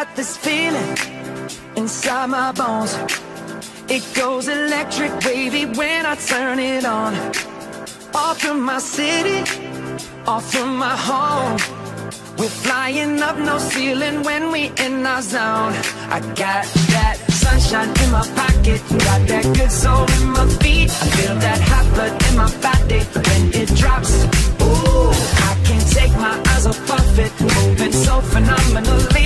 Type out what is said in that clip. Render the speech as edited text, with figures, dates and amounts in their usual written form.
got this feeling inside my bones. It goes electric wavy when I turn it on. Off from my city, off from my home. We're flying up, no ceiling when we in our zone. I got that sunshine in my pocket, got that good soul in my feet. I feel that hot blood in my body when it drops. Ooh, I can't take my eyes off of it, moving so phenomenally.